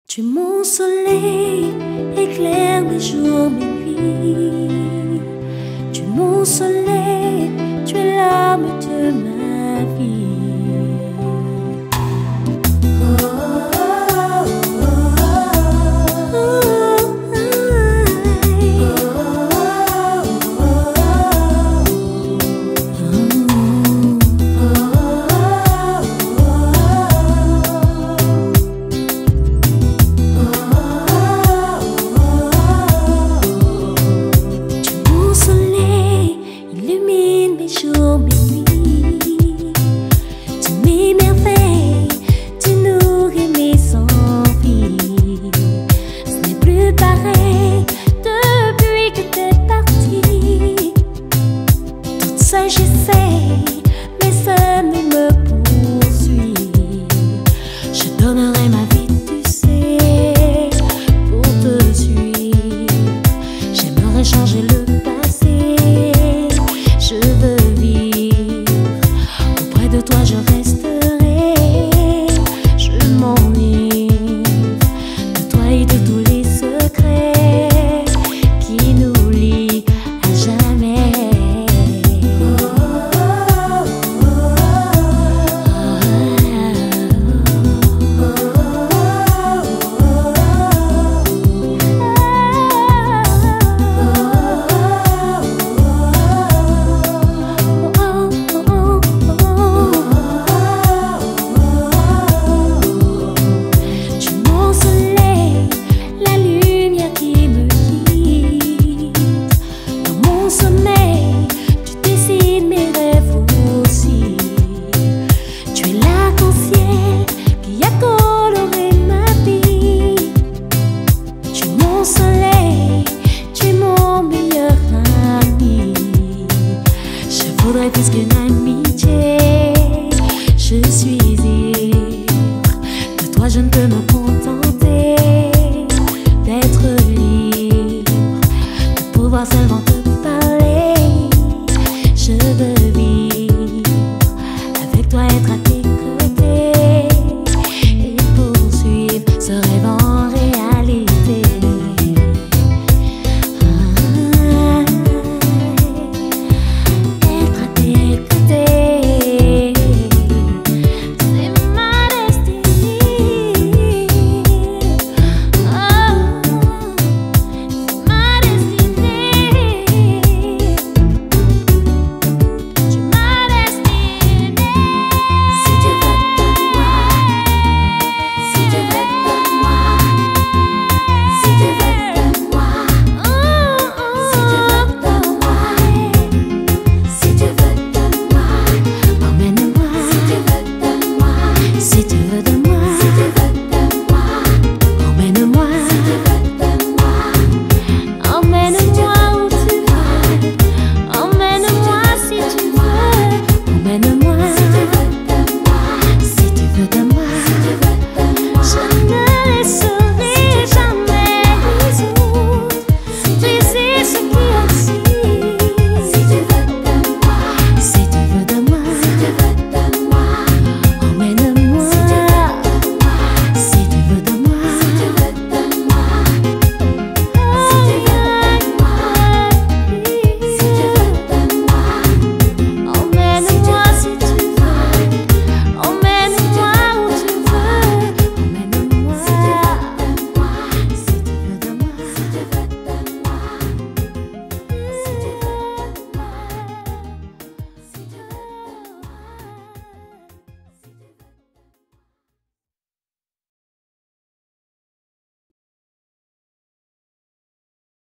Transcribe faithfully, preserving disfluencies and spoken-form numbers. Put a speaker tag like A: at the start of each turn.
A: Tu es mon soleil, éclaire mes jours, mes nuits. Tu es mon soleil, tu es l'âme de ma vie. J'essaie, mais ça ne me poursuit. Je donnerai ma vie, tu sais, pour te suivre. J'aimerais changer le passé. Je veux vivre auprès de toi, je resterai. Je m'enivre de toi et de tous les secrets qui nous lient à jamais. Plus qu'une amitié, je suis ivre. De toi je ne peux me contenter d'être libre, de pouvoir seulement te parler. Je veux vivre avec toi, être à tes côtés et poursuivre ce rêve.